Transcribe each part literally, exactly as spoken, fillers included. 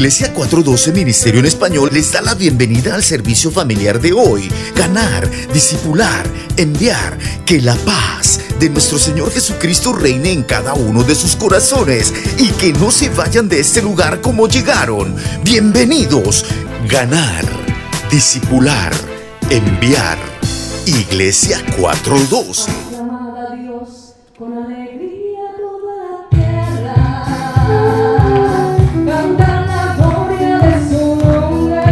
Iglesia cuatrocientos doce Ministerio en Español les da la bienvenida al servicio familiar de hoy. Ganar, discipular, enviar. Que la paz de nuestro Señor Jesucristo reine en cada uno de sus corazones y que no se vayan de este lugar como llegaron. Bienvenidos. Ganar, discipular, enviar. Iglesia cuatrocientos doce. Aclamad a Dios con alegría toda la tierra. Cantar la gloria de su nombre.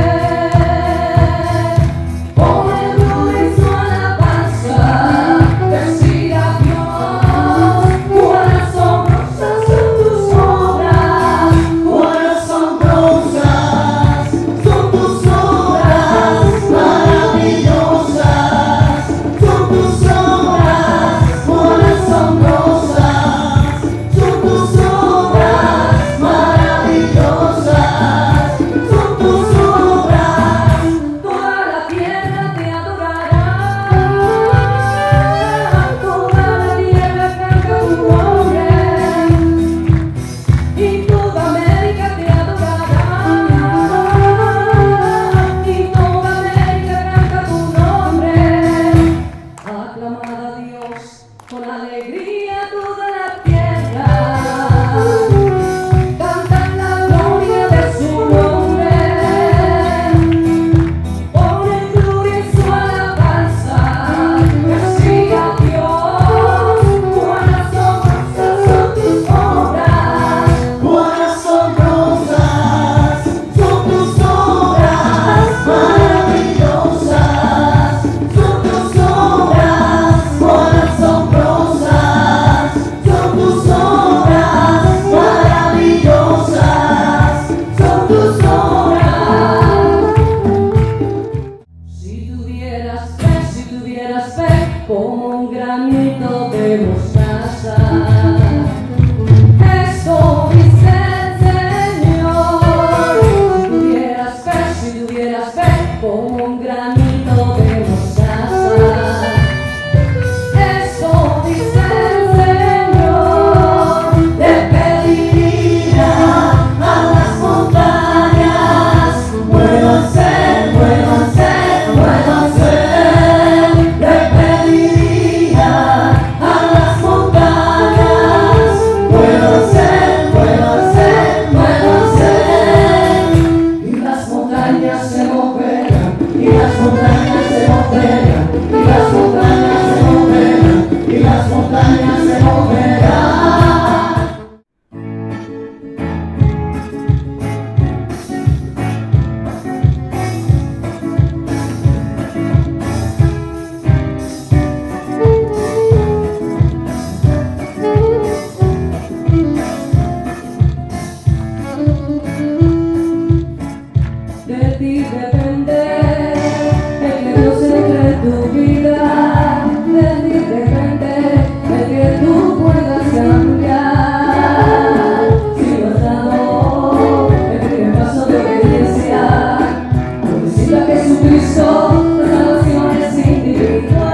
Poner gloria en su alabanza. Decir a Dios, cuán asombrosas son tus obras. Cuán asombrosas son tus obras maravillosas. Son tus obras, cuán asombrosas son tus obras maravillosas. Son tus obras, toda la tierra te adorará. Toda la tierra canta tu nombre y toda América te adorará. Y toda América canta tu nombre. Aclamad a Dios con alegría toda la tierra. Cantar la gloria de su nombre. Poner gloria en su alabanza. Decir a Dios, cuán asombrosas son tus obras. Cuán asombrosas son tus obras maravillosas. Son tus obras, cuán asombrosas son tus obras maravillosas. Son tus obras. Si tuvieras fe, si tuvieras fe, como un granito de mostaza. Eso dice el Señor. Si tuvieras fe, si tuvieras fe, como un granito de mostaza. Eso dice el Señor. Le pediría a las montañas, muévanse, muévanse, muévanse. Le pediría a las montañas, muévanse, muévanse, muévanse. Y las montañas se moverán, y las montañas se moverán, y las montañas se moverán, y las montañas se moverán. De ti depende el que Dios entre en tu vida. De ti depende el que tú puedas cambiar. Si lo has dado el primer paso de obediencia, por decirle a Jesucristo, la salvación es individual.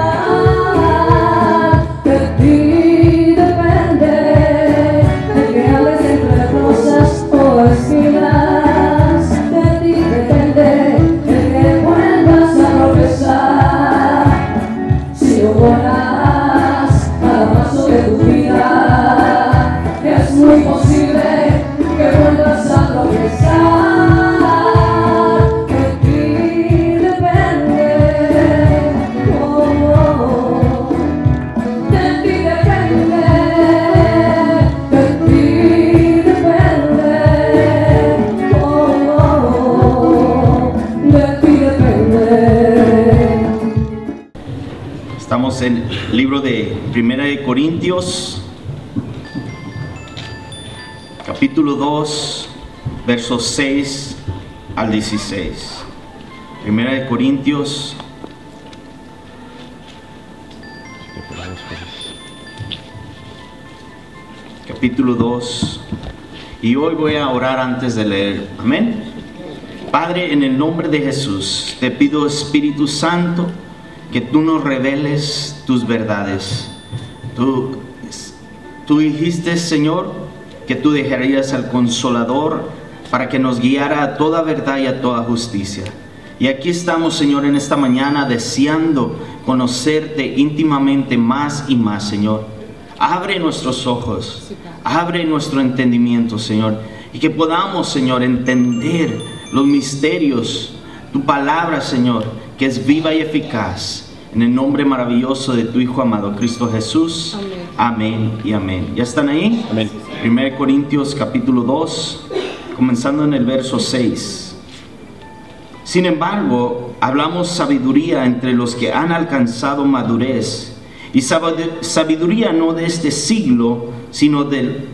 De ti depende el que hables entre rosas o espinas. De ti depende el que vuelvas a tropezar. Si lo pones al paso de tu vida, es muy posible que vuelvas a tropezar. De ti depende, oh, oh, oh. De ti depende, de ti depende, oh, oh, oh. De ti depende. Estamos en el libro de Primera de Corintios, capítulo dos, versos seis al dieciséis. Primera de Corintios, capítulo dos. Y hoy voy a orar antes de leer. Amén. Padre, en el nombre de Jesús, te pido, Espíritu Santo, que tú nos reveles tus verdades. Tú, tú dijiste, Señor, que tú dejarías al Consolador para que nos guiara a toda verdad y a toda justicia. Y aquí estamos, Señor, en esta mañana deseando conocerte íntimamente más y más, Señor. Abre nuestros ojos, abre nuestro entendimiento, Señor, y que podamos, Señor, entender los misterios, tu palabra, Señor, que es viva y eficaz, en el nombre maravilloso de tu Hijo amado, Cristo Jesús. Amén, amén y amén. ¿Ya están ahí? Amén. primera Corintios capítulo dos, comenzando en el verso seis. Sin embargo, hablamos sabiduría entre los que han alcanzado madurez, y sabiduría no de este siglo, sino del...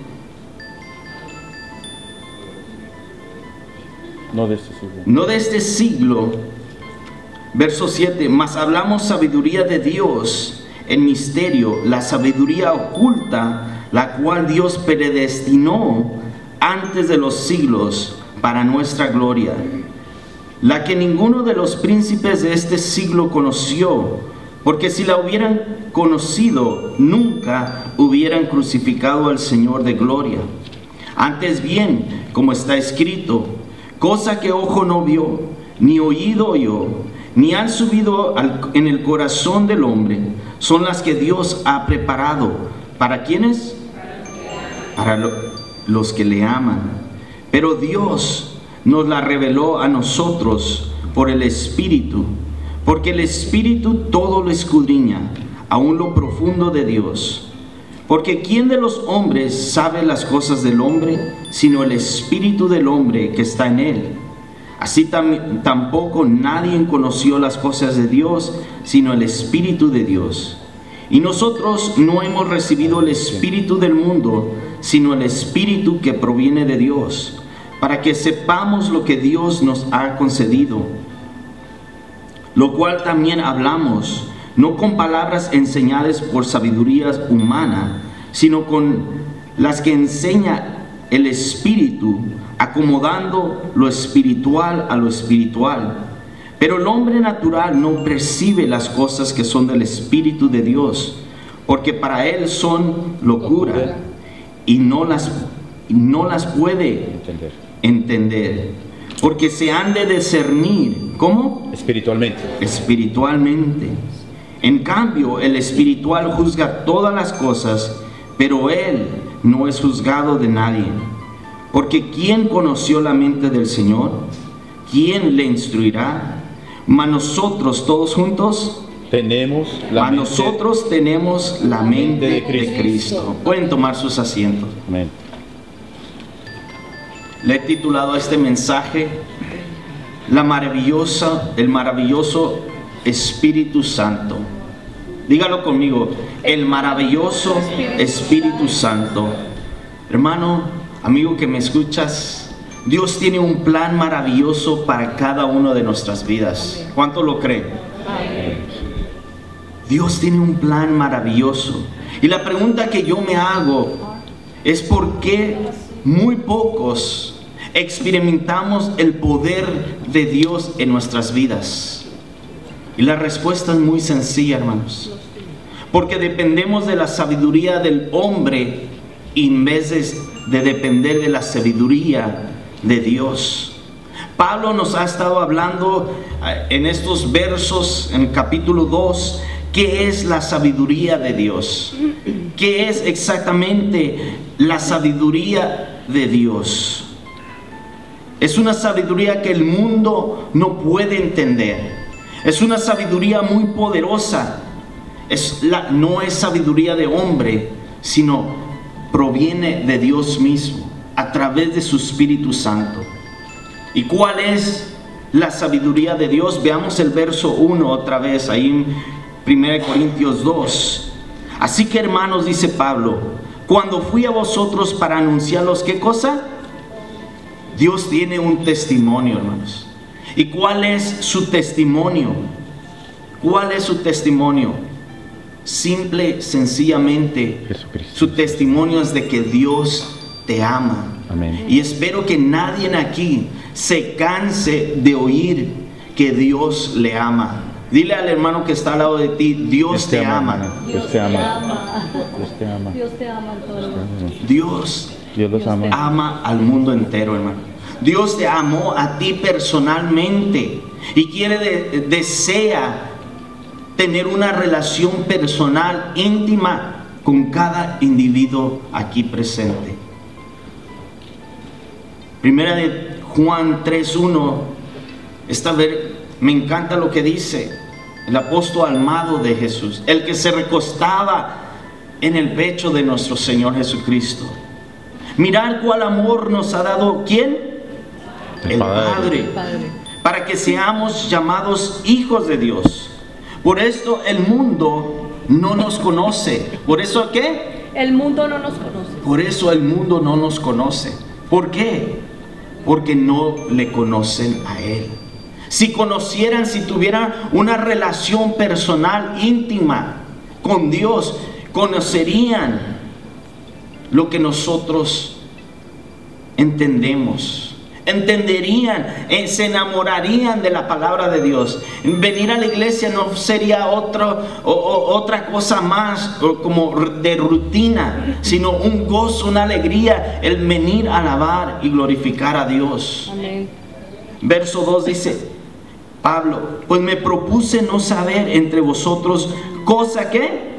No de este siglo. No de este siglo. Verso siete. Mas hablamos sabiduría de Dios en misterio, la sabiduría oculta, la cual Dios predestinó antes de los siglos para nuestra gloria, la que ninguno de los príncipes de este siglo conoció, porque si la hubieran conocido, nunca hubieran crucificado al Señor de gloria. Antes bien, como está escrito, cosa que ojo no vio, ni oído oyó, ni han subido al, en el corazón del hombre, son las que Dios ha preparado. ¿Para quiénes? Para lo, los que le aman. Pero Dios nos la reveló a nosotros por el Espíritu, porque el Espíritu todo lo escudriña, aun lo profundo de Dios. Porque ¿quién de los hombres sabe las cosas del hombre, sino el Espíritu del hombre que está en él? Así tam tampoco nadie conoció las cosas de Dios, sino el Espíritu de Dios. Y nosotros no hemos recibido el Espíritu del mundo, sino el Espíritu que proviene de Dios, para que sepamos lo que Dios nos ha concedido, lo cual también hablamos, no con palabras enseñadas por sabiduría humana, sino con las que enseña el Espíritu, acomodando lo espiritual a lo espiritual. Pero el hombre natural no percibe las cosas que son del Espíritu de Dios, porque para él son locura, y no las, no las puede Entender. entender, porque se han de discernir. ¿Cómo? Espiritualmente. Espiritualmente. En cambio, el espiritual juzga todas las cosas, pero él no es juzgado de nadie. Porque ¿quién conoció la mente del Señor? ¿Quién le instruirá? Mas nosotros todos juntos, Tenemos la mas mente. nosotros tenemos la mente de Cristo. Cristo. Pueden tomar sus asientos. Amén. Le he titulado a este mensaje La maravillosa, el maravilloso Espíritu Santo. Dígalo conmigo, el maravilloso Espíritu Santo. Hermano, amigo que me escuchas, Dios tiene un plan maravilloso para cada una de nuestras vidas. ¿Cuánto lo creen? Dios tiene un plan maravilloso. Y la pregunta que yo me hago es ¿por qué muy pocos experimentamos el poder de Dios en nuestras vidas? Y la respuesta es muy sencilla, hermanos. Porque dependemos de la sabiduría del hombre en vez de, de depender de la sabiduría de Dios. Pablo nos ha estado hablando en estos versos, en capítulo dos, ¿qué es la sabiduría de Dios? ¿Qué es exactamente la sabiduría de Dios? Es una sabiduría que el mundo no puede entender. Es una sabiduría muy poderosa. Es la, no es sabiduría de hombre, sino proviene de Dios mismo, a través de su Espíritu Santo. ¿Y cuál es la sabiduría de Dios? Veamos el verso uno otra vez, ahí en primera Corintios dos. Así que, hermanos, dice Pablo, cuando fui a vosotros para anunciarlos, ¿qué cosa? Dios tiene un testimonio, hermanos. ¿Y cuál es su testimonio? ¿Cuál es su testimonio? Simple, sencillamente, Jesucristo. su testimonio es de que Dios te ama. Amén. Y espero que nadie aquí se canse de oír que Dios le ama. Dile al hermano que está al lado de ti, Dios te ama. hermano. Dios te ama. Dios te ama. Dios te ama en todo el mundo. Dios Dios los ama. ama al mundo entero, hermano. Dios te amó a ti personalmente y quiere, de, desea tener una relación personal, íntima con cada individuo aquí presente. Primera de Juan tres uno, esta vez me encanta lo que dice el apóstol amado de Jesús, el que se recostaba en el pecho de nuestro Señor Jesucristo. Mirar cuál amor nos ha dado, ¿quién? El Padre, El Padre. para que seamos llamados hijos de Dios. Por esto el mundo no nos conoce. ¿Por eso qué? El mundo no nos conoce. Por eso el mundo no nos conoce. ¿Por qué? Porque no le conocen a Él. Si conocieran, si tuvieran una relación personal íntima con Dios, conocerían lo que nosotros entendemos. Entenderían, eh, se enamorarían de la palabra de Dios. Venir a la iglesia no sería otro, o, o, otra cosa más o como de rutina, sino un gozo, una alegría, el venir a alabar y glorificar a Dios. Amén. Verso dos dice Pablo: pues me propuse no saber entre vosotros cosa que,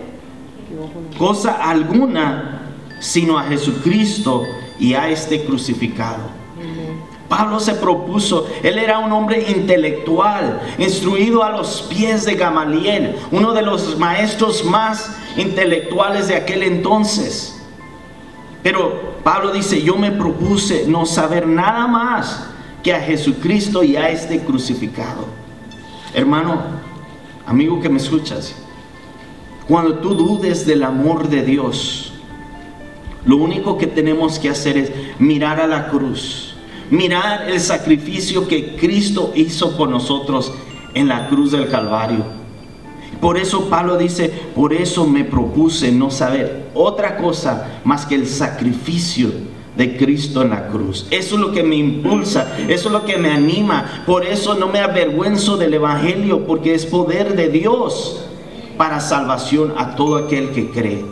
cosa alguna, sino a Jesucristo y a este crucificado. Pablo se propuso, él era un hombre intelectual, instruido a los pies de Gamaliel, uno de los maestros más intelectuales de aquel entonces. Pero Pablo dice: yo me propuse no saber nada más que a Jesucristo y a este crucificado. Hermano, amigo que me escuchas, cuando tú dudes del amor de Dios, lo único que tenemos que hacer es mirar a la cruz. Mirar el sacrificio que Cristo hizo por nosotros en la cruz del Calvario. Por eso Pablo dice: por eso me propuse no saber otra cosa más que el sacrificio de Cristo en la cruz. Eso es lo que me impulsa, eso es lo que me anima. Por eso no me avergüenzo del Evangelio, porque es poder de Dios para salvación a todo aquel que cree.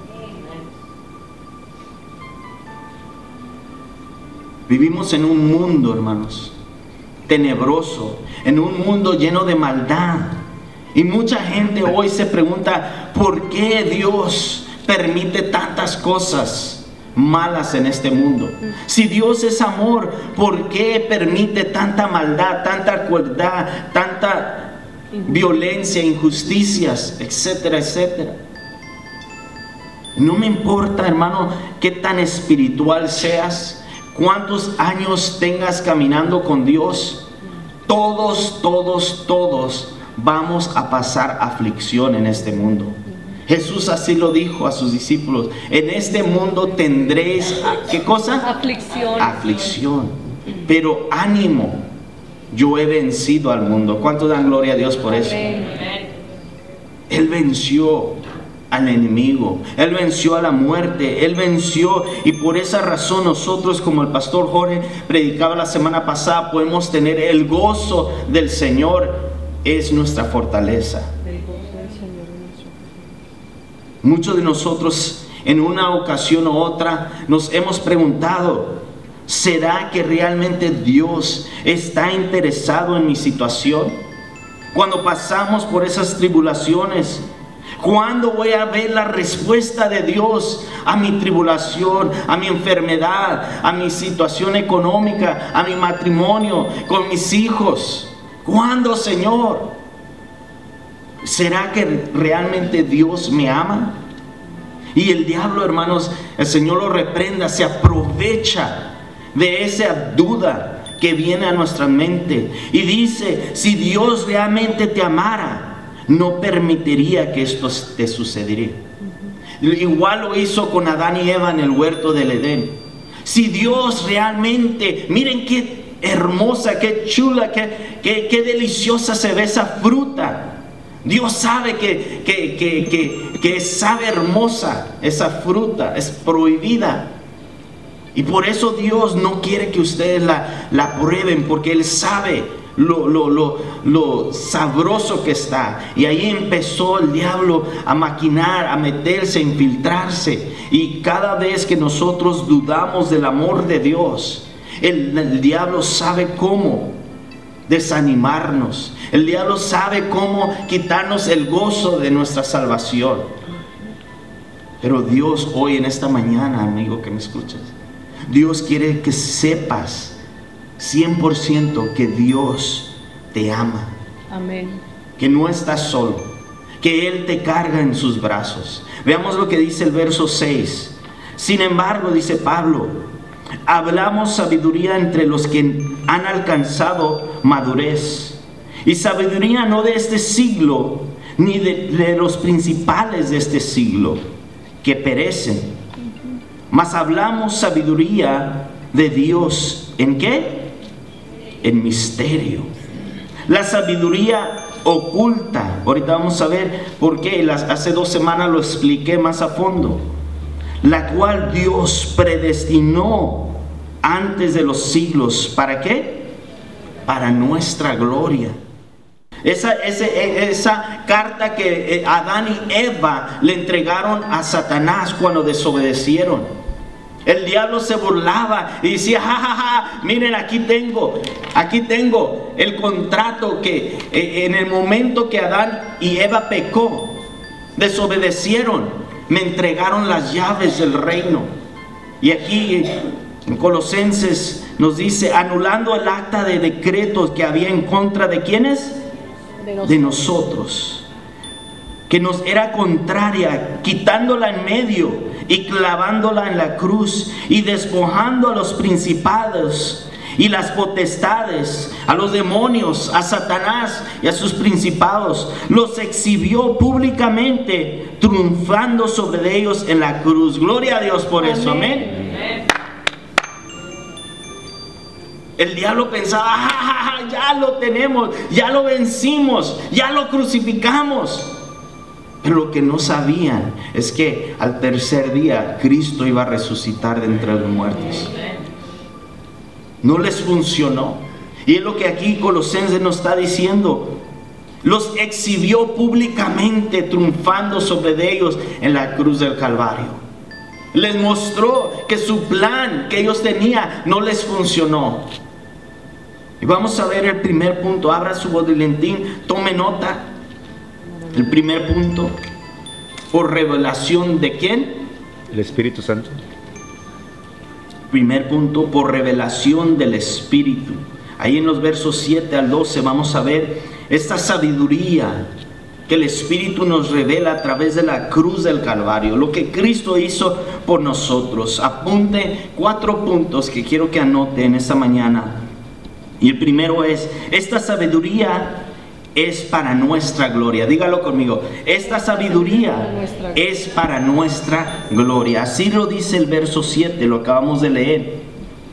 Vivimos en un mundo, hermanos, tenebroso, en un mundo lleno de maldad. Y mucha gente hoy se pregunta: ¿por qué Dios permite tantas cosas malas en este mundo? Si Dios es amor, ¿por qué permite tanta maldad, tanta crueldad, tanta violencia, injusticias, etcétera, etcétera? No me importa, hermano, qué tan espiritual seas, cuántos años tengas caminando con Dios, todos, todos, todos vamos a pasar aflicción en este mundo. Jesús así lo dijo a sus discípulos: en este mundo tendréis, ¿qué cosa? Aflicción. Aflicción. Pero ánimo, yo he vencido al mundo. ¿Cuánto dan gloria a Dios por eso? Amén. Él venció al enemigo, Él venció a la muerte, Él venció, y por esa razón nosotros, como el pastor Jorge predicaba la semana pasada, podemos tener el gozo del Señor. Es nuestra fortaleza. Muchos de nosotros en una ocasión u otra nos hemos preguntado: ¿será que realmente Dios está interesado en mi situación? Cuando pasamos por esas tribulaciones, ¿cuándo voy a ver la respuesta de Dios a mi tribulación, a mi enfermedad, a mi situación económica, a mi matrimonio, con mis hijos? ¿Cuándo, Señor? ¿Será que realmente Dios me ama? Y el diablo, hermanos, el Señor lo reprenda, se aprovecha de esa duda que viene a nuestra mente y dice: si Dios realmente te amara, no permitiría que esto te sucediera. Igual lo hizo con Adán y Eva en el huerto del Edén. Si Dios realmente, miren qué hermosa, qué chula, qué, qué, qué deliciosa se ve esa fruta. Dios sabe que, que, que, que, que sabe hermosa esa fruta, es prohibida. Y por eso Dios no quiere que ustedes la, la prueben, porque Él sabe Lo, lo, lo, lo sabroso que está. Y ahí empezó el diablo a maquinar, a meterse, a infiltrarse. Y cada vez que nosotros dudamos del amor de Dios El, el diablo sabe cómo desanimarnos. El diablo sabe cómo quitarnos el gozo de nuestra salvación. Pero Dios hoy en esta mañana, amigo que me escuchas, Dios quiere que sepas cien por ciento que Dios te ama. Amén. Que no estás solo, que Él te carga en sus brazos. Veamos lo que dice el verso seis. Sin embargo, dice Pablo, hablamos sabiduría entre los que han alcanzado madurez, y sabiduría no de este siglo, ni de, de los principales de este siglo, que perecen. Mas hablamos sabiduría de Dios. ¿En qué? En misterio. La sabiduría oculta. Ahorita vamos a ver por qué. Las, hace dos semanas lo expliqué más a fondo. La cual Dios predestinó antes de los siglos. ¿Para qué? Para nuestra gloria. Esa, ese, esa carta que Adán y Eva le entregaron a Satanás cuando desobedecieron. El diablo se burlaba y decía, ja, ja, ja, miren, aquí tengo, aquí tengo el contrato que eh, en el momento que Adán y Eva pecó, desobedecieron, me entregaron las llaves del reino. Y aquí en Colosenses nos dice, anulando el acta de decretos que había en contra de ¿quiénes? De nosotros. De nosotros, que nos era contraria, quitándola en medio y clavándola en la cruz, y despojando a los principados y las potestades, a los demonios, a Satanás y a sus principados, los exhibió públicamente, triunfando sobre ellos en la cruz. Gloria a Dios por eso, amén. Amén. El diablo pensaba, ja, ja, ja, ya lo tenemos, ya lo vencimos, ya lo crucificamos. Pero lo que no sabían es que al tercer día Cristo iba a resucitar de entre los muertos. No les funcionó. Y es lo que aquí Colosenses nos está diciendo. Los exhibió públicamente, triunfando sobre ellos en la cruz del Calvario. Les mostró que su plan que ellos tenían no les funcionó. Y vamos a ver el primer punto. Abra su boletín, tome nota. El primer punto, por revelación de ¿quién? El Espíritu Santo. Primer punto, por revelación del Espíritu. Ahí en los versos siete al doce vamos a ver esta sabiduría que el Espíritu nos revela a través de la cruz del Calvario, lo que Cristo hizo por nosotros. Apunte cuatro puntos que quiero que anote en esta mañana. Y el primero es, esta sabiduría es para nuestra gloria. Dígalo conmigo. Esta sabiduría es para nuestra gloria. Así lo dice el verso siete, lo acabamos de leer.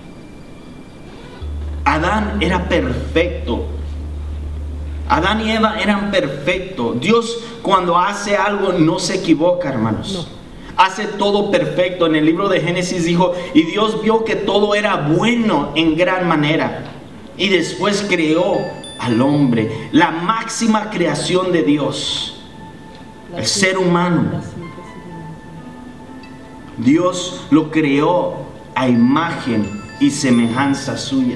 Adán era perfecto. Adán y Eva eran perfectos. Dios cuando hace algo no se equivoca, hermanos. No. Hace todo perfecto. En el libro de Génesis dijo, y Dios vio que todo era bueno en gran manera. Y después creó al hombre, la máxima creación de Dios, el ser humano. Dios lo creó a imagen y semejanza suya.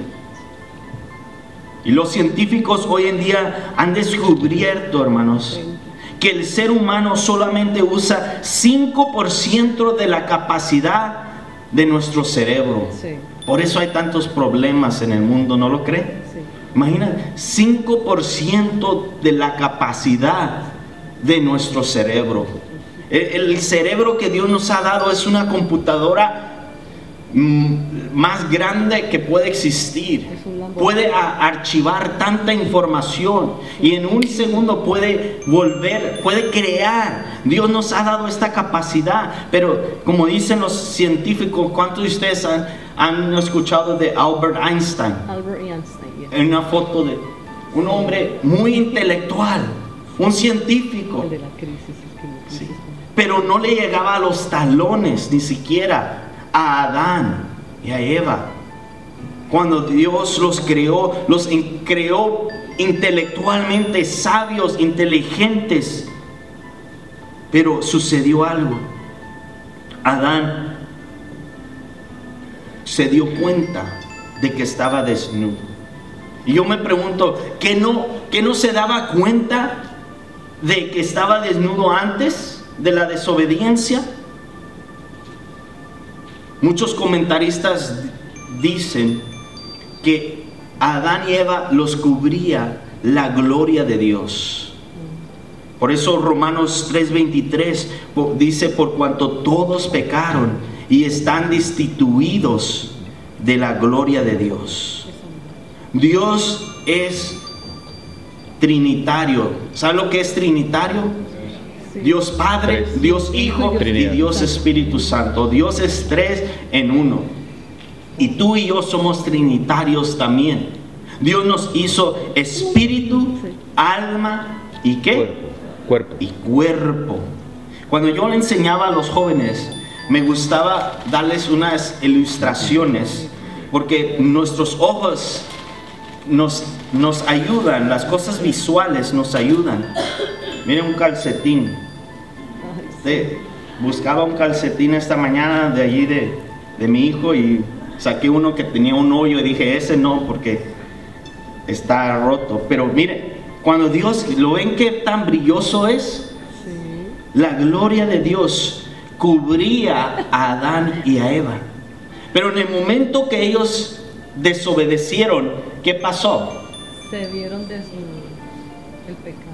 Y los científicos hoy en día han descubierto, hermanos, que el ser humano solamente usa cinco por ciento de la capacidad de nuestro cerebro. Por eso hay tantos problemas en el mundo, ¿no lo cree? Imagina, cinco por ciento de la capacidad de nuestro cerebro. El, el cerebro que Dios nos ha dado es una computadora mm, más grande que puede existir. Puede a, archivar tanta información y en un segundo puede volver, puede crear. Dios nos ha dado esta capacidad, pero como dicen los científicos, ¿cuántos de ustedes han, han escuchado de Albert Einstein? Albert Einstein. En una foto de un hombre muy intelectual, un científico, sí, pero no le llegaba a los talones ni siquiera a Adán y a Eva. Cuando Dios los creó, los creó intelectualmente sabios, inteligentes, pero sucedió algo. Adán se dio cuenta de que estaba desnudo. Y yo me pregunto, ¿qué no, qué no se daba cuenta de que estaba desnudo antes de la desobediencia? Muchos comentaristas dicen que a Adán y Eva los cubría la gloria de Dios. Por eso Romanos tres veintitrés dice: por cuanto todos pecaron y están destituidos de la gloria de Dios. Dios es trinitario. ¿Sabe lo que es trinitario? Dios Padre, Tres. Dios Hijo y Trinidad. Dios Espíritu Santo. Dios es tres en uno. Y tú y yo somos trinitarios también. Dios nos hizo espíritu, alma y ¿qué? Cuerpo. Cuerpo. Y cuerpo. Cuando yo le enseñaba a los jóvenes, me gustaba darles unas ilustraciones, porque nuestros ojos nos, nos ayudan, las cosas visuales nos ayudan. Miren un calcetín. Sí, buscaba un calcetín esta mañana de allí de, de mi hijo y saqué uno que tenía un hoyo y dije, ese no, porque está roto. Pero miren, cuando Dios, ¿lo ven qué tan brilloso es? La gloria de Dios cubría a Adán y a Eva. Pero en el momento que ellos desobedecieron, ¿qué pasó? Se vieron desnudos, el pecado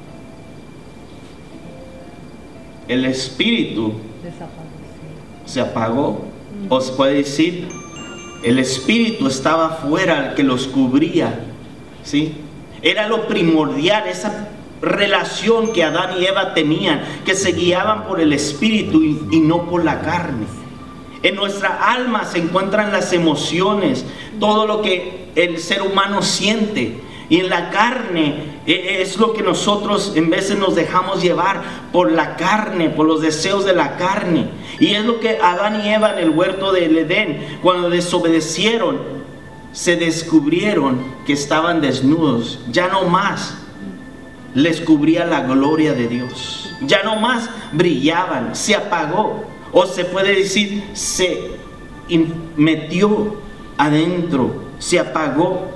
El espíritu desapareció. se apagó. O se puede decir, el espíritu estaba fuera, que los cubría, ¿sí? Era lo primordial, esa relación que Adán y Eva tenían, que se guiaban por el espíritu y, y no por la carne. En nuestra alma se encuentran las emociones, todo lo que el ser humano siente. Y en la carne es lo que nosotros en veces nos dejamos llevar por la carne, por los deseos de la carne. Y es lo que Adán y Eva en el huerto del Edén, cuando desobedecieron, se descubrieron que estaban desnudos. Ya no más les cubría la gloria de Dios. Ya no más brillaban, se apagó. O se puede decir, se metió adentro, se apagó.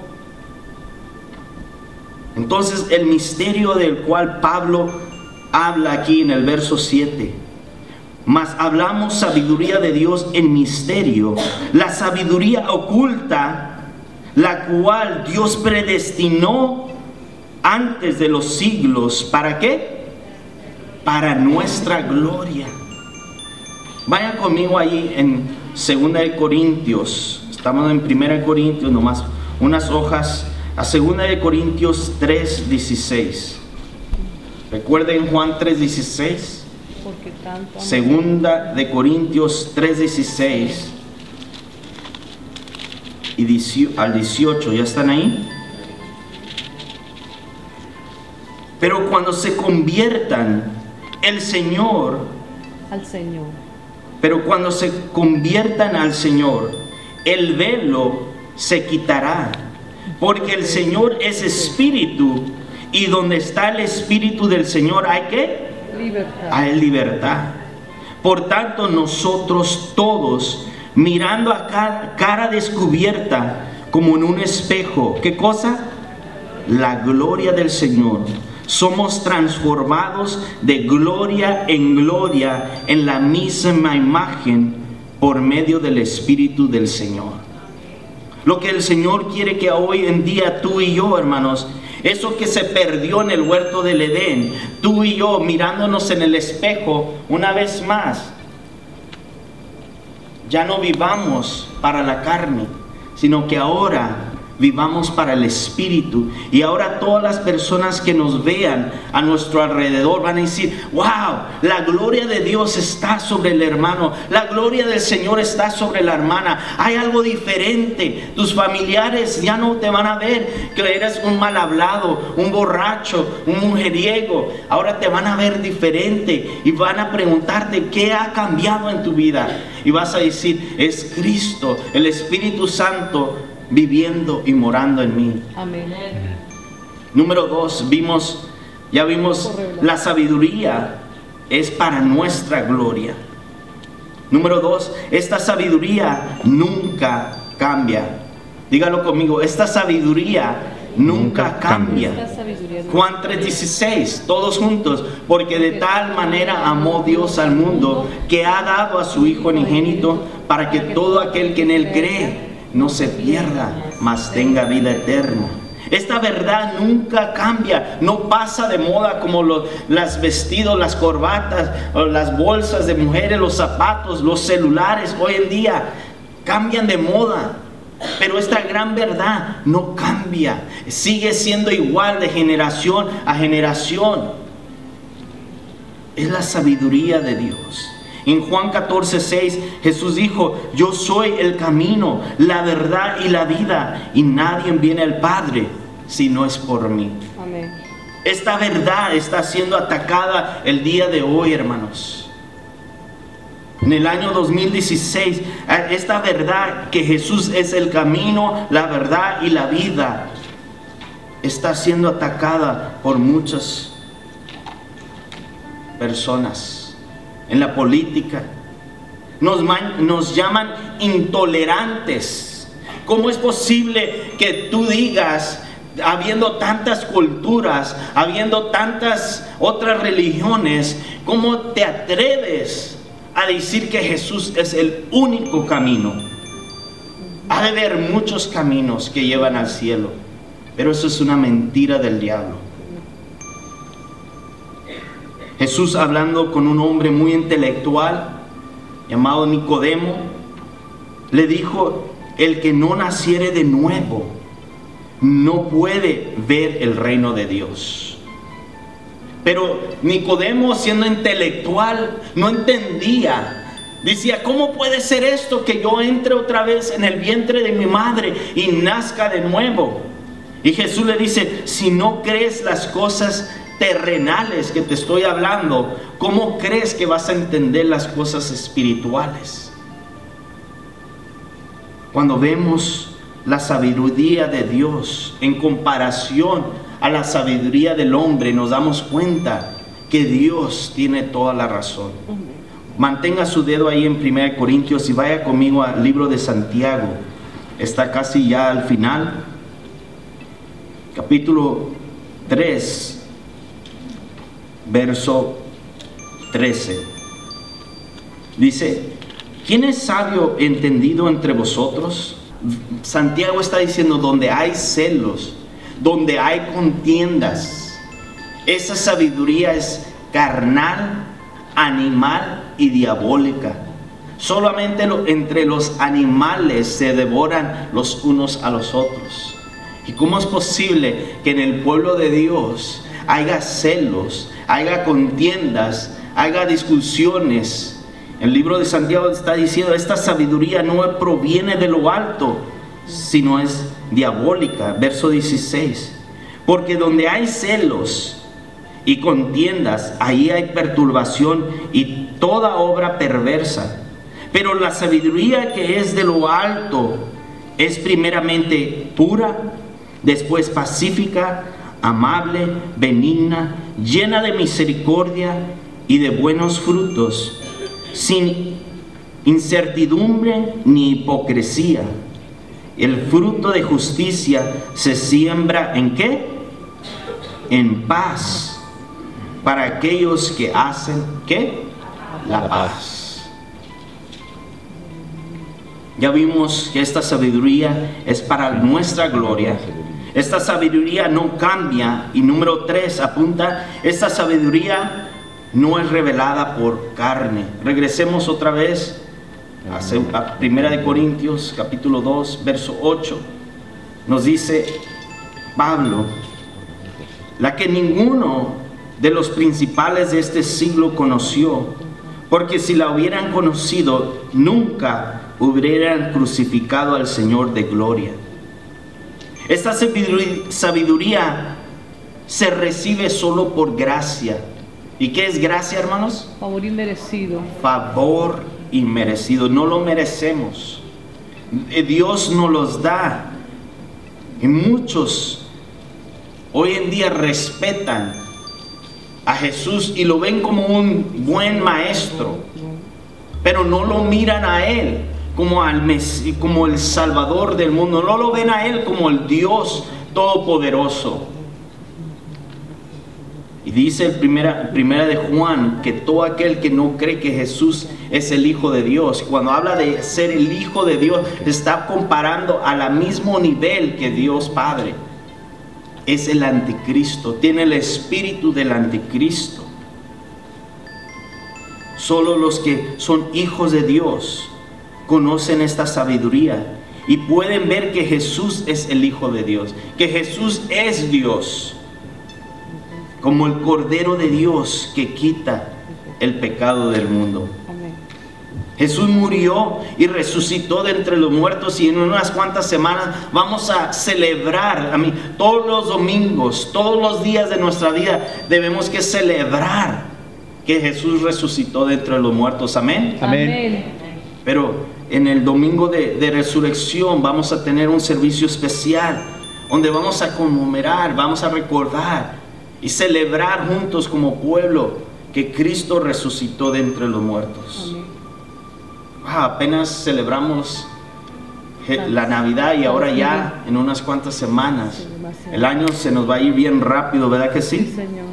Entonces el misterio del cual Pablo habla aquí en el verso siete: mas hablamos sabiduría de Dios en misterio, la sabiduría oculta, la cual Dios predestinó antes de los siglos. ¿Para qué? Para nuestra gloria. Vayan conmigo ahí en segunda de Corintios. Estamos en primera de Corintios, nomás unas hojas. A segunda de Corintios tres dieciséis. Recuerden Juan tres dieciséis. Porque tanto amor- Segunda de Corintios tres dieciséis y dieci- al dieciocho. ¿Ya están ahí? Pero cuando se conviertan el Señor, al Señor. pero cuando se conviertan al Señor, el velo se quitará, porque el Señor es espíritu, y donde está el espíritu del Señor hay que Libertad. hay libertad. Por tanto, nosotros todos, mirando a cara, cara descubierta como en un espejo, ¿qué cosa? La gloria del Señor, somos transformados de gloria en gloria en la misma imagen por medio del Espíritu del Señor. Lo que el Señor quiere que hoy en día tú y yo, hermanos, eso que se perdió en el huerto del Edén, tú y yo mirándonos en el espejo una vez más, ya no vivamos para la carne, sino que ahora vivamos para el Espíritu. Y ahora todas las personas que nos vean a nuestro alrededor van a decir: wow, la gloria de Dios está sobre el hermano, la gloria del Señor está sobre la hermana. Hay algo diferente. Tus familiares ya no te van a ver que eres un mal hablado, un borracho, un mujeriego. Ahora te van a ver diferente y van a preguntarte qué ha cambiado en tu vida. Y vas a decir: es Cristo, el Espíritu Santo viviendo y morando en mí. Amén. Número dos, vimos, ya vimos, la sabiduría es para nuestra gloria. Número dos, esta sabiduría nunca cambia. Dígalo conmigo, esta sabiduría nunca, Nunca cambia. cambia. Esta sabiduría nunca Juan tres dieciséis, todos juntos, porque de tal manera amó Dios al mundo que ha dado a su Hijo unigénito para que todo aquel que en él cree no se pierda, mas tenga vida eterna. Esta verdad nunca cambia, no pasa de moda como los las vestidos, las corbatas, o las bolsas de mujeres, los zapatos, los celulares. Hoy en día cambian de moda, pero esta gran verdad no cambia, sigue siendo igual de generación a generación. Es la sabiduría de Dios. En Juan catorce seis, Jesús dijo: yo soy el camino, la verdad y la vida, y nadie viene al Padre si no es por mí. Amén. Esta verdad está siendo atacada el día de hoy, hermanos. En el año dos mil dieciséis, esta verdad que Jesús es el camino, la verdad y la vida, está siendo atacada por muchas personas. En la política nos, man, nos llaman intolerantes. ¿Cómo es posible que tú digas, habiendo tantas culturas, habiendo tantas otras religiones, cómo te atreves a decir que Jesús es el único camino? Ha de haber muchos caminos que llevan al cielo, pero eso es una mentira del diablo. Jesús, hablando con un hombre muy intelectual llamado Nicodemo, le dijo: el que no naciere de nuevo no puede ver el reino de Dios. Pero Nicodemo, siendo intelectual, no entendía. Decía: ¿cómo puede ser esto que yo entre otra vez en el vientre de mi madre y nazca de nuevo? Y Jesús le dice: si no crees las cosas terrenales que te estoy hablando, ¿cómo crees que vas a entender las cosas espirituales? Cuando vemos la sabiduría de Dios en comparación a la sabiduría del hombre, nos damos cuenta que Dios tiene toda la razón. Mantenga su dedo ahí en primera de Corintios y vaya conmigo al libro de Santiago. Está casi ya al final. Capítulo tres, verso trece. Dice: ¿quién es sabio e entendido entre vosotros? Santiago está diciendo: donde hay celos, donde hay contiendas, esa sabiduría es carnal, animal y diabólica. Solamente lo, entre los animales se devoran los unos a los otros. ¿Y cómo es posible que en el pueblo de Dios haya celos, haya contiendas, haya discusiones? El libro de Santiago está diciendo: esta sabiduría no proviene de lo alto, sino es diabólica. Verso dieciséis: porque donde hay celos y contiendas, ahí hay perturbación y toda obra perversa. Pero la sabiduría que es de lo alto es primeramente pura, después pacífica, amable, benigna, llena de misericordia y de buenos frutos, sin incertidumbre ni hipocresía. El fruto de justicia se siembra ¿en qué? En paz, para aquellos que hacen ¿qué? La paz. Ya vimos que esta sabiduría es para nuestra gloria. Esta sabiduría no cambia. Y número tres apunta: esta sabiduría no es revelada por carne. Regresemos otra vez a primera de Corintios capítulo dos, verso ocho. Nos dice Pablo: la que ninguno de los principales de este siglo conoció, porque si la hubieran conocido, nunca hubieran crucificado al Señor de gloria. Esta sabiduría se recibe solo por gracia. ¿Y qué es gracia, hermanos? Favor inmerecido. Favor inmerecido. No lo merecemos. Dios nos los da. Y muchos hoy en día respetan a Jesús y lo ven como un buen maestro, pero no lo miran a Él como, al mes, como el Salvador del mundo, no lo ven a Él como el Dios Todopoderoso. Y dice el primera, primera de Juan que todo aquel que no cree que Jesús es el Hijo de Dios, cuando habla de ser el Hijo de Dios, está comparando a la mismo nivel que Dios Padre. Es el anticristo, tiene el espíritu del anticristo. Solo los que son hijos de Dios conocen esta sabiduría y pueden ver que Jesús es el Hijo de Dios, que Jesús es Dios, como el Cordero de Dios que quita el pecado del mundo. Amén. Jesús murió y resucitó de entre los muertos, y en unas cuantas semanas vamos a celebrar. A mí, todos los domingos, todos los días de nuestra vida debemos que celebrar que Jesús resucitó de entre los muertos. Amén. Amén. Pero en el domingo de, de resurrección vamos a tener un servicio especial donde vamos a conmemorar, vamos a recordar y celebrar juntos como pueblo que Cristo resucitó de entre los muertos. Amén. Ah, apenas celebramos la Navidad y ahora ya en unas cuantas semanas el año se nos va a ir bien rápido, ¿verdad que Sí, sí? Señor.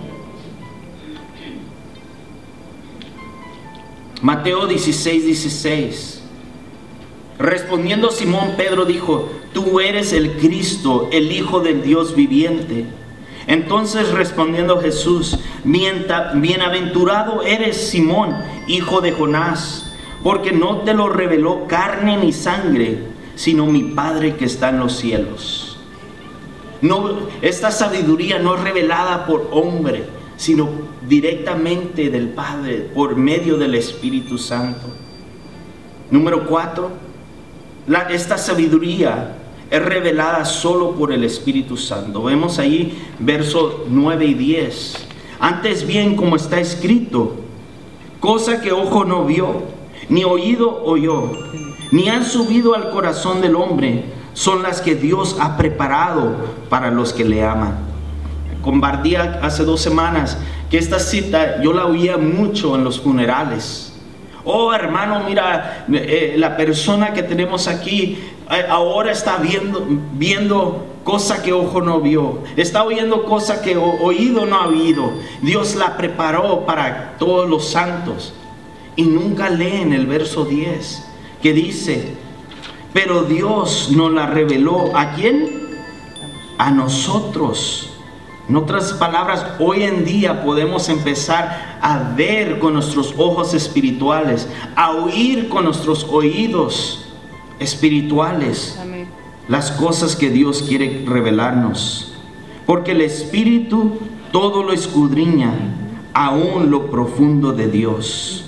Mateo dieciséis, dieciséis. Respondiendo Simón Pedro dijo: tú eres el Cristo, el Hijo del Dios viviente. Entonces respondiendo Jesús: bienaventurado eres Simón, hijo de Jonás, porque no te lo reveló carne ni sangre, sino mi Padre que está en los cielos. No, esta sabiduría no es revelada por hombre, sino directamente del Padre, por medio del Espíritu Santo. Número cuatro, la, esta sabiduría es revelada solo por el Espíritu Santo. Vemos ahí versos nueve y diez. Antes bien, como está escrito, cosa que ojo no vio, ni oído oyó, ni han subido al corazón del hombre, son las que Dios ha preparado para los que le aman. Compartí hace dos semanas que esta cita yo la oía mucho en los funerales. Oh, hermano, mira, eh, la persona que tenemos aquí eh, ahora está viendo, viendo cosa que ojo no vio, está oyendo cosa que o, oído no ha oído. Dios la preparó para todos los santos. Y nunca leen el verso diez que dice: pero Dios nos la reveló. ¿A quién? A nosotros. En otras palabras, hoy en día podemos empezar a ver con nuestros ojos espirituales, a oír con nuestros oídos espirituales. Amén. Las cosas que Dios quiere revelarnos. Porque el Espíritu todo lo escudriña, aún lo profundo de Dios.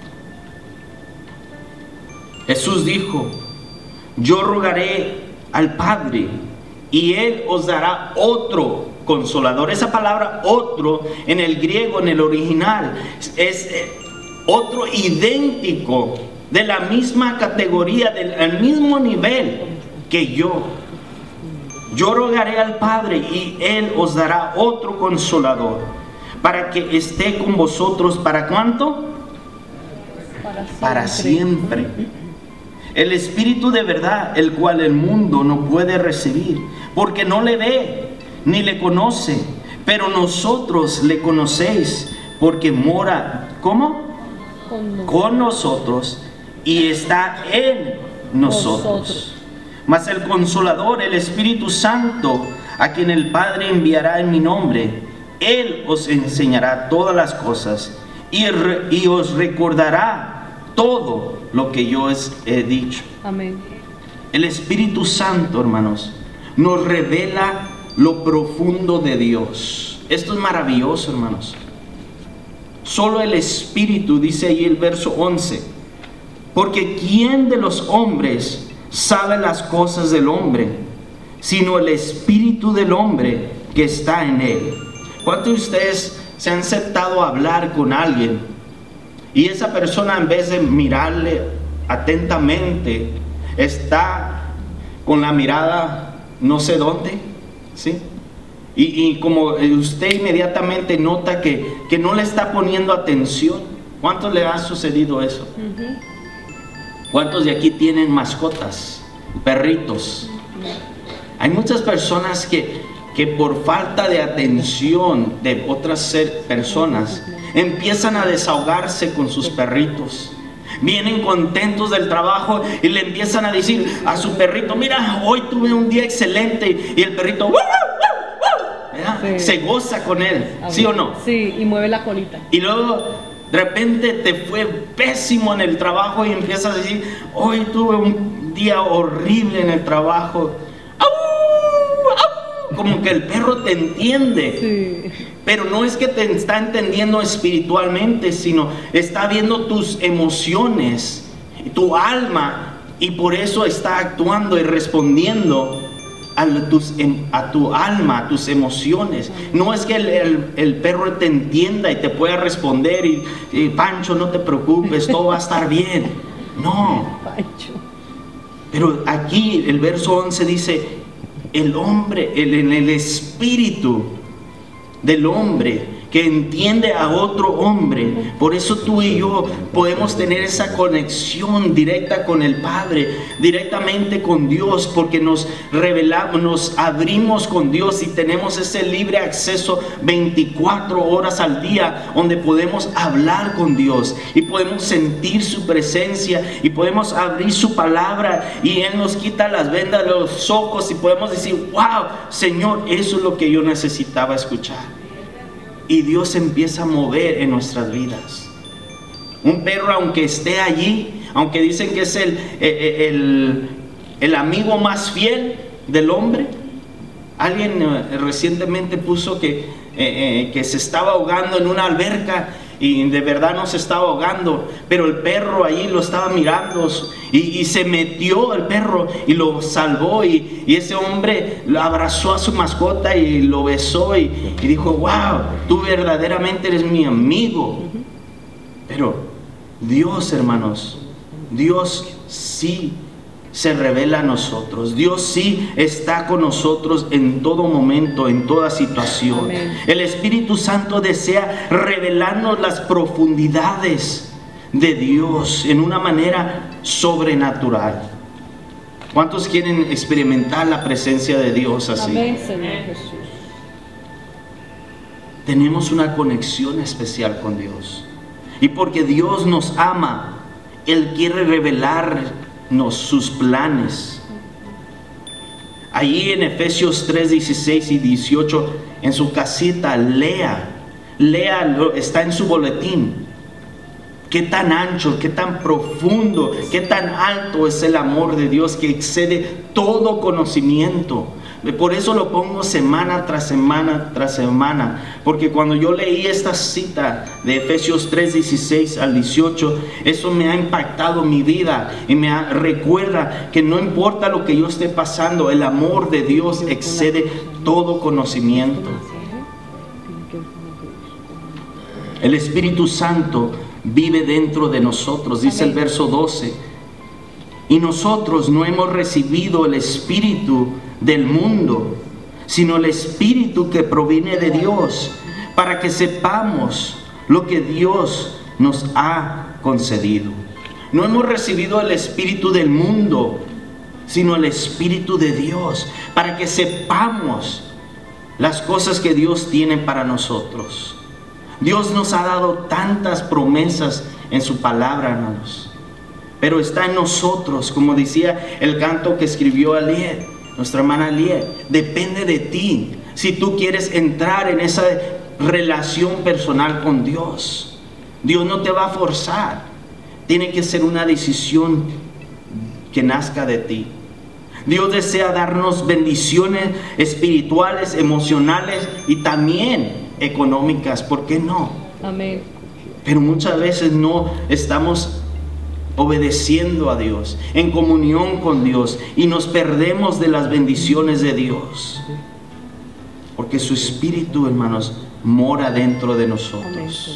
Jesús dijo: yo rogaré al Padre y Él os dará otro Consolador. Esa palabra otro en el griego, en el original, es otro idéntico, de la misma categoría, del mismo nivel que yo. Yo rogaré al Padre y Él os dará otro Consolador, para que esté con vosotros. ¿Para cuánto? Para siempre. Para siempre. El Espíritu de verdad, el cual el mundo no puede recibir, porque no le ve ni le conoce, pero nosotros le conocéis, porque mora, ¿cómo? Con nosotros. Con nosotros y está en nosotros. Nosotros. Mas el Consolador, el Espíritu Santo, a quien el Padre enviará en mi nombre, Él os enseñará todas las cosas y, re, y os recordará todo lo que yo os he dicho. Amén. El Espíritu Santo, hermanos, nos revela lo profundo de Dios. Esto es maravilloso, hermanos. Solo el Espíritu, dice ahí el verso once, porque ¿quién de los hombres sabe las cosas del hombre, sino el Espíritu del hombre que está en él? ¿Cuántos de ustedes se han sentado a hablar con alguien y esa persona, en vez de mirarle atentamente, está con la mirada no sé dónde? ¿Sí? Y, y como usted inmediatamente nota que, que no le está poniendo atención. ¿Cuánto le ha sucedido eso? Uh-huh. ¿Cuántos de aquí tienen mascotas, perritos? Hay muchas personas que, que por falta de atención de otras ser, personas empiezan a desahogarse con sus perritos. Vienen contentos del trabajo y le empiezan a decir a su perrito: mira, hoy tuve un día excelente. Y el perrito ¡woo, woo, woo! Sí. Se goza con él, ¿sí o no? Sí, y mueve la colita. Y luego de repente te fue pésimo en el trabajo y empiezas a decir: hoy tuve un día horrible en el trabajo. Como que el perro te entiende. Sí. Pero no es que te está entendiendo espiritualmente, sino está viendo tus emociones, tu alma, y por eso está actuando y respondiendo a, tus, a tu alma, a tus emociones. No es que el, el, el perro te entienda y te pueda responder y, y Pancho, no te preocupes, todo va a estar bien. No. Pero aquí el verso once dice: el hombre, el, el espíritu del hombre que entiende a otro hombre. Por eso tú y yo podemos tener esa conexión directa con el Padre, directamente con Dios, porque nos revelamos, nos abrimos con Dios y tenemos ese libre acceso veinticuatro horas al día, donde podemos hablar con Dios y podemos sentir su presencia y podemos abrir su palabra y Él nos quita las vendas de los ojos y podemos decir: wow, Señor, eso es lo que yo necesitaba escuchar. Y Dios empieza a mover en nuestras vidas. Un perro, aunque esté allí, aunque dicen que es el, el, el amigo más fiel del hombre. Alguien eh, recientemente puso que, eh, eh, que se estaba ahogando en una alberca y de verdad no se estaba ahogando, pero el perro allí lo estaba mirando y, y se metió el perro y lo salvó, y, y ese hombre lo abrazó a su mascota y lo besó y, y dijo: wow, tú verdaderamente eres mi amigo. Pero Dios, hermanos, Dios sí se revela a nosotros. Dios sí está con nosotros en todo momento, en toda situación. Amén. El Espíritu Santo desea revelarnos las profundidades de Dios en una manera sobrenatural. ¿Cuántos quieren experimentar la presencia de Dios así? Amén, Señor Jesús. Tenemos una conexión especial con Dios. Y porque Dios nos ama, Él quiere revelar sus planes. Allí en Efesios tres, dieciséis y dieciocho, en su casita, lea, lea, está en su boletín. Qué tan ancho, qué tan profundo, qué tan alto es el amor de Dios, que excede todo conocimiento. Por eso lo pongo semana tras semana tras semana, porque cuando yo leí esta cita de Efesios tres, dieciséis al dieciocho, eso me ha impactado mi vida y me ha, recuerda que no importa lo que yo esté pasando, el amor de Dios excede todo conocimiento. El Espíritu Santo vive dentro de nosotros, dice el verso doce: y nosotros no hemos recibido el espíritu del mundo, sino el Espíritu que proviene de Dios, para que sepamos lo que Dios nos ha concedido. No hemos recibido el espíritu del mundo, sino el Espíritu de Dios, para que sepamos las cosas que Dios tiene para nosotros. Dios nos ha dado tantas promesas en su palabra, hermanos, pero está en nosotros, como decía el canto que escribió Aliet, nuestra hermana Aliet. Depende de ti si tú quieres entrar en esa relación personal con Dios. Dios no te va a forzar, tiene que ser una decisión que nazca de ti. Dios desea darnos bendiciones espirituales, emocionales y también económicas, ¿por qué no? Amén. Pero muchas veces no estamos obedeciendo a Dios, en comunión con Dios, y nos perdemos de las bendiciones de Dios, porque su Espíritu, hermanos, mora dentro de nosotros.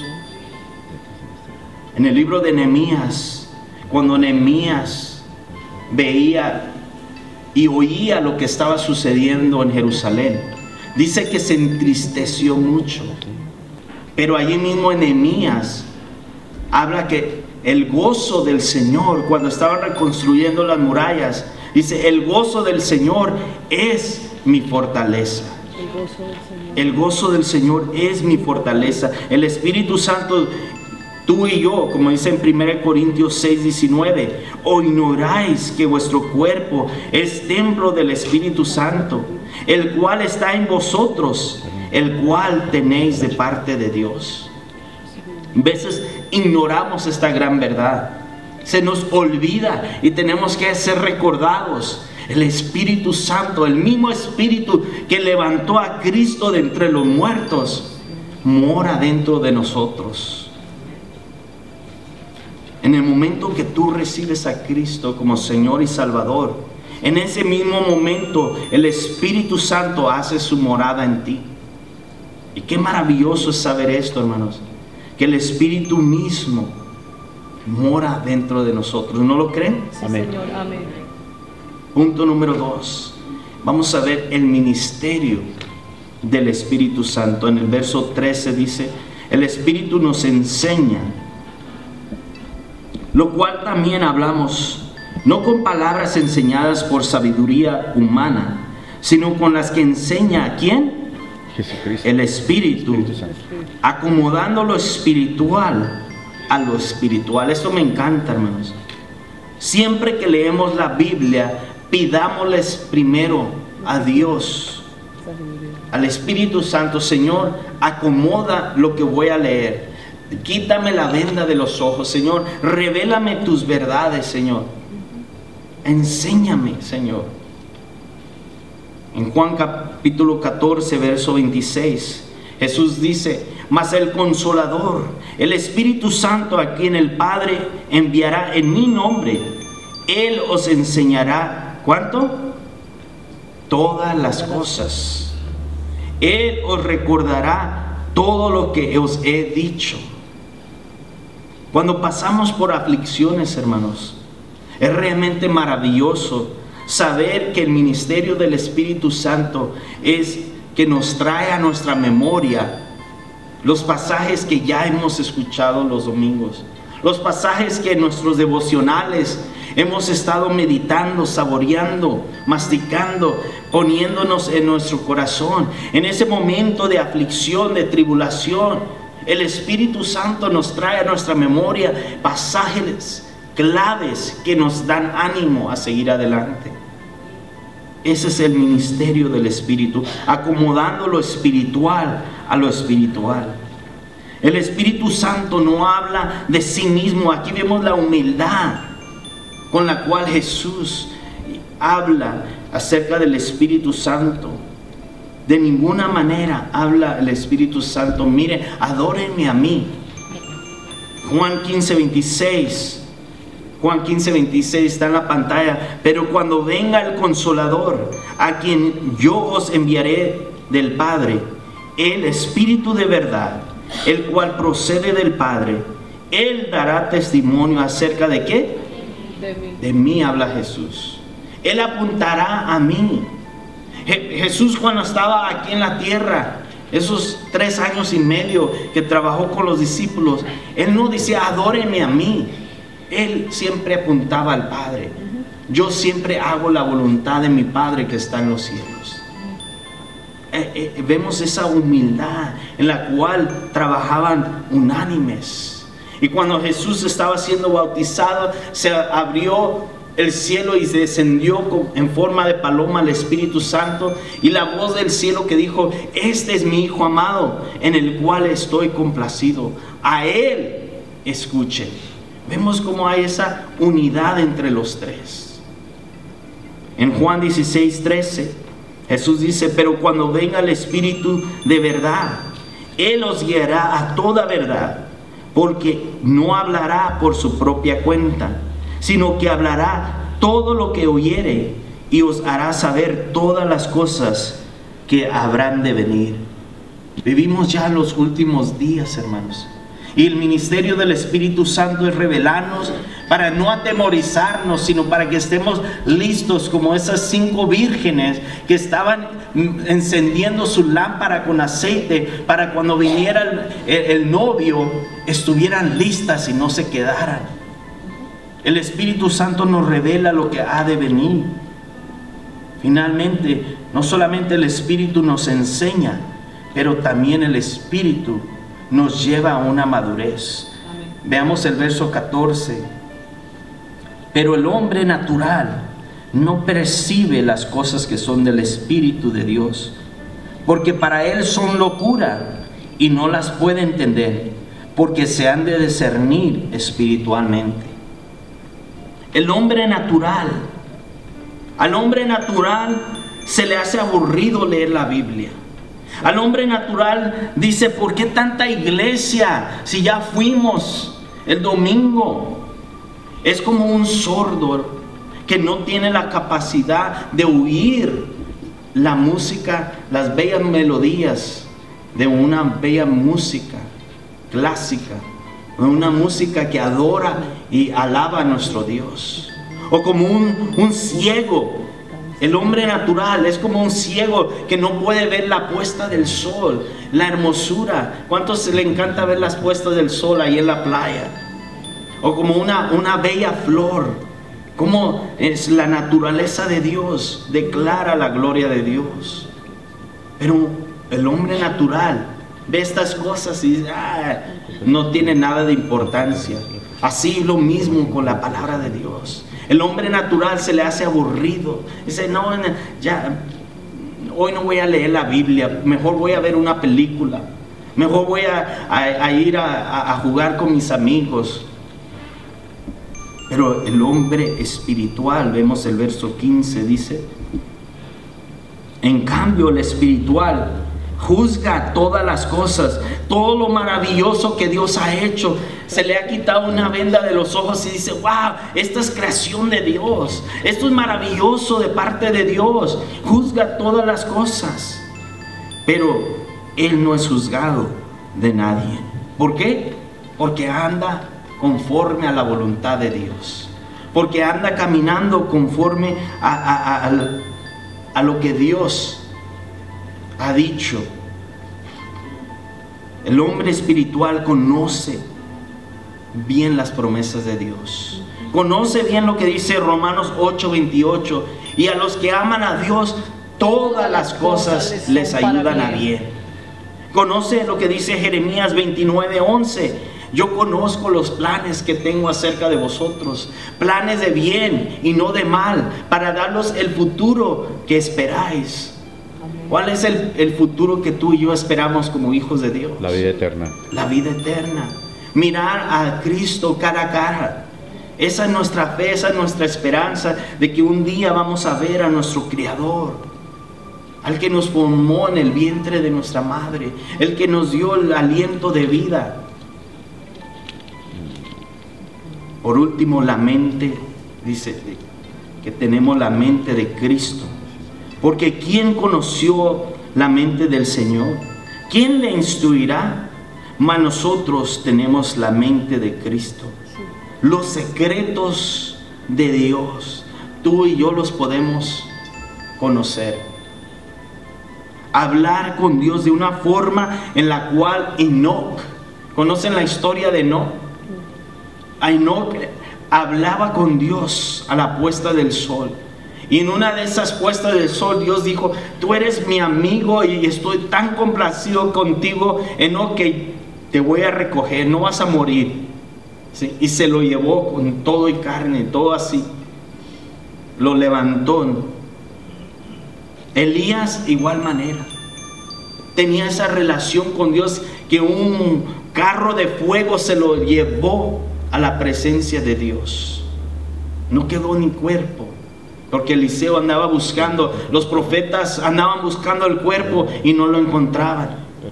En el libro de Nehemías, cuando Nehemías veía y oía lo que estaba sucediendo en Jerusalén, dice que se entristeció mucho. Pero allí mismo en Nehemías habla que el gozo del Señor, cuando estaban reconstruyendo las murallas, dice, el gozo del Señor es mi fortaleza. El gozo del Señor. El gozo del Señor es mi fortaleza. El Espíritu Santo, tú y yo, como dice en primera Corintios seis, diecinueve, o ignoráis que vuestro cuerpo es templo del Espíritu Santo, el cual está en vosotros, el cual tenéis de parte de Dios. A veces ignoramos esta gran verdad. Se nos olvida y tenemos que ser recordados. El Espíritu Santo, el mismo Espíritu que levantó a Cristo de entre los muertos, mora dentro de nosotros. En el momento que tú recibes a Cristo como Señor y Salvador, en ese mismo momento el Espíritu Santo hace su morada en ti. Y qué maravilloso es saber esto, hermanos, que el Espíritu mismo mora dentro de nosotros. ¿No lo creen? Sí, Amén. Señor, amén. Punto número dos. Vamos a ver el ministerio del Espíritu Santo. En el verso trece dice, el Espíritu nos enseña, lo cual también hablamos, no con palabras enseñadas por sabiduría humana, sino con las que enseña ¿a quién? Jesucristo. El Espíritu, Espíritu Santo. acomodando lo espiritual a lo espiritual. Esto me encanta, hermanos. Siempre que leemos la Biblia, pidámosles primero a Dios, al Espíritu Santo, Señor, acomoda lo que voy a leer. Quítame la venda de los ojos, Señor. Revélame tus verdades, Señor. Enséñame, Señor. En Juan capítulo catorce, verso veintiséis, Jesús dice, mas el Consolador, el Espíritu Santo, a quien el Padre enviará en mi nombre, Él os enseñará, ¿cuánto? Todas las cosas. Él os recordará todo lo que os he dicho. Cuando pasamos por aflicciones, hermanos, es realmente maravilloso saber que el ministerio del Espíritu Santo es que nos trae a nuestra memoria los pasajes que ya hemos escuchado los domingos, los pasajes que en nuestros devocionales hemos estado meditando, saboreando, masticando, poniéndonos en nuestro corazón. En ese momento de aflicción, de tribulación, el Espíritu Santo nos trae a nuestra memoria pasajes claves que nos dan ánimo a seguir adelante. Ese es el ministerio del Espíritu, acomodando lo espiritual a lo espiritual. El Espíritu Santo no habla de sí mismo. Aquí vemos la humildad con la cual Jesús habla acerca del Espíritu Santo. De ninguna manera habla el Espíritu Santo, mire, adórenme a mí. Juan quince, veintiséis. Juan quince, veintiséis está en la pantalla. Pero cuando venga el Consolador, a quien yo os enviaré del Padre, el Espíritu de verdad, el cual procede del Padre, Él dará testimonio acerca de ¿qué? De mí. De mí habla Jesús. Él apuntará a mí. Je- Jesús, cuando estaba aquí en la tierra, esos tres años y medio que trabajó con los discípulos, Él no decía adórenme a mí. Él siempre apuntaba al Padre. Yo siempre hago la voluntad de mi Padre que está en los cielos. Eh, eh, vemos esa humildad en la cual trabajaban unánimes. Y cuando Jesús estaba siendo bautizado, se abrió el cielo y descendió con- en forma de paloma el Espíritu Santo, y la voz del cielo que dijo: este es mi Hijo amado, en el cual estoy complacido, a Él escuchen. Vemos cómo hay esa unidad entre los tres. En Juan dieciséis, trece, Jesús dice: pero cuando venga el Espíritu de verdad, Él os guiará a toda verdad, porque no hablará por su propia cuenta, sino que hablará todo lo que oyere, y os hará saber todas las cosas que habrán de venir. Vivimos ya los últimos días, hermanos, Y el ministerio del Espíritu Santo es revelarnos para no atemorizarnos, sino para que estemos listos como esas cinco vírgenes que estaban encendiendo su lámpara con aceite para cuando viniera el, el, el novio estuvieran listas y no se quedaran. El Espíritu Santo nos revela lo que ha de venir. Finalmente, no solamente el Espíritu nos enseña, pero también el Espíritu nos lleva a una madurez. Amén. Veamos el verso catorce. Pero el hombre natural no percibe las cosas que son del Espíritu de Dios, porque para él son locura y no las puede entender, porque se han de discernir espiritualmente. El hombre natural, al hombre natural se le hace aburrido leer la Biblia. Al hombre natural dice, ¿por qué tanta iglesia si ya fuimos el domingo? Es como un sordo que no tiene la capacidad de oír la música, las bellas melodías de una bella música clásica, una música que adora y alaba a nuestro Dios. O como un, un ciego. El hombre natural es como un ciego que no puede ver la puesta del sol, la hermosura. ¿Cuántos le encanta ver las puestas del sol ahí en la playa? O como una, una bella flor. Como es la naturaleza de Dios, declara la gloria de Dios. Pero el hombre natural ve estas cosas y dice, ah, no tiene nada de importancia. Así lo mismo con la palabra de Dios. El hombre natural se le hace aburrido. Dice, no, ya, hoy no voy a leer la Biblia, mejor voy a ver una película, mejor voy a, a, a ir a, a jugar con mis amigos. Pero el hombre espiritual, vemos el verso quince, dice, en cambio el espiritual juzga todas las cosas, todo lo maravilloso que Dios ha hecho. Se le ha quitado una venda de los ojos y dice, wow, esta es creación de Dios, esto es maravilloso de parte de Dios. Juzga todas las cosas, pero Él no es juzgado de nadie. ¿Por qué? Porque anda conforme a la voluntad de Dios, porque anda caminando conforme a, a, a, a lo que Dios ha dicho. El hombre espiritual conoce bien las promesas de Dios, conoce bien lo que dice Romanos ocho veintiocho, y a los que aman a Dios todas las cosas les ayudan a bien. Conoce lo que dice Jeremías veintinueve once, yo conozco los planes que tengo acerca de vosotros, planes de bien y no de mal, para daros el futuro que esperáis. ¿Cuál es el, el futuro que tú y yo esperamos como hijos de Dios? La vida eterna. La vida eterna. Mirar a Cristo cara a cara. Esa es nuestra fe, esa es nuestra esperanza de que un día vamos a ver a nuestro Creador, al que nos formó en el vientre de nuestra madre, el que nos dio el aliento de vida. Por último, la mente, dice que tenemos la mente de Cristo. Porque ¿quién conoció la mente del Señor? ¿Quién le instruirá? Mas nosotros tenemos la mente de Cristo. Los secretos de Dios, tú y yo los podemos conocer. Hablar con Dios de una forma en la cual Enoc, ¿conocen la historia de Enoc? Enoc hablaba con Dios a la puesta del sol. Y en una de esas puestas del sol, Dios dijo, tú eres mi amigo y estoy tan complacido contigo, Enoc, que te voy a recoger, no vas a morir. ¿Sí? Y se lo llevó con todo y carne, todo así. Lo levantó. Elías, igual manera. Tenía esa relación con Dios que un carro de fuego se lo llevó a la presencia de Dios. No quedó ni cuerpo. Porque Eliseo andaba buscando, los profetas andaban buscando el cuerpo y no lo encontraban.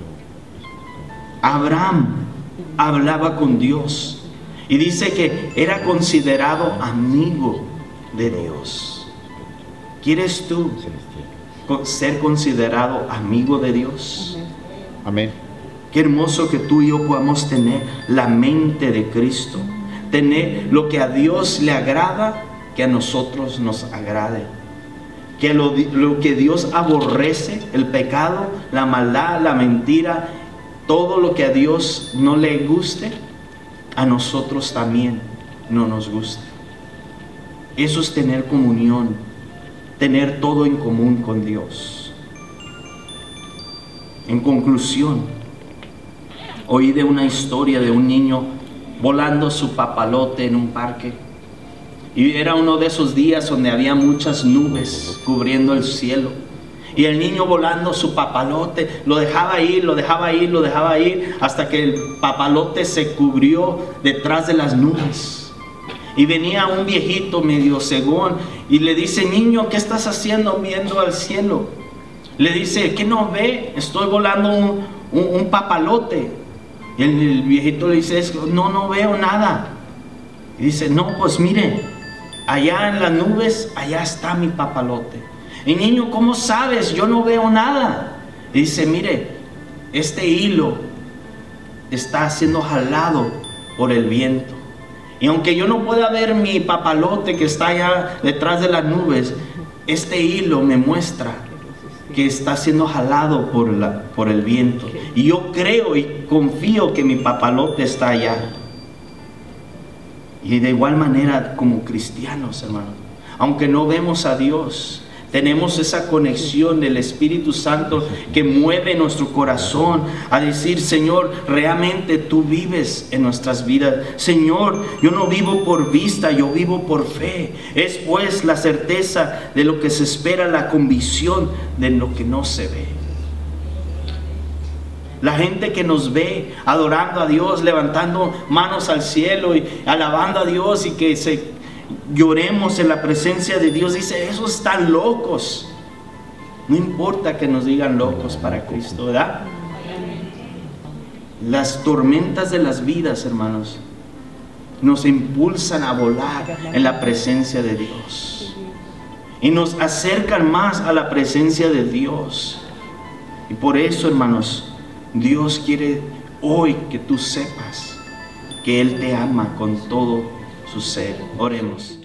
Abraham hablaba con Dios y dice que era considerado amigo de Dios. ¿Quieres tú ser considerado amigo de Dios? Amén. Qué hermoso que tú y yo podamos tener la mente de Cristo. Tener lo que a Dios le agrada, que a nosotros nos agrade. Que lo, lo que Dios aborrece, el pecado, la maldad, la mentira, todo lo que a Dios no le guste, a nosotros también no nos gusta. Eso es tener comunión, tener todo en común con Dios. En conclusión, oí de una historia de un niño volando su papalote en un parque. Y era uno de esos días donde había muchas nubes cubriendo el cielo. Y el niño volando su papalote, lo dejaba ir, lo dejaba ir, lo dejaba ir, hasta que el papalote se cubrió detrás de las nubes. Y venía un viejito medio cegón y le dice: niño, ¿qué estás haciendo viendo al cielo? Le dice: ¿qué no ve? Estoy volando un, un, un papalote. Y el, el viejito le dice: no, no veo nada. Y dice: no, pues mire, allá en las nubes, allá está mi papalote. Y niño, ¿cómo sabes? Yo no veo nada. Y dice: mire, este hilo está siendo jalado por el viento. Y aunque yo no pueda ver mi papalote que está allá detrás de las nubes, este hilo me muestra que está siendo jalado por, la, por el viento. Y yo creo y confío que mi papalote está allá. Y de igual manera como cristianos, hermanos, aunque no vemos a Dios, tenemos esa conexión del Espíritu Santo que mueve nuestro corazón a decir: Señor, realmente tú vives en nuestras vidas. Señor, yo no vivo por vista, yo vivo por fe. Es pues la certeza de lo que se espera, la convicción de lo que no se ve. La gente que nos ve adorando a Dios, levantando manos al cielo y alabando a Dios, y que se lloremos en la presencia de Dios, dice: esos están locos. No importa que nos digan locos para Cristo, ¿verdad? Las tormentas de las vidas, hermanos, nos impulsan a volar en la presencia de Dios y nos acercan más a la presencia de Dios. Y por eso, hermanos, Dios quiere hoy que tú sepas que Él te ama con todo su ser. Oremos.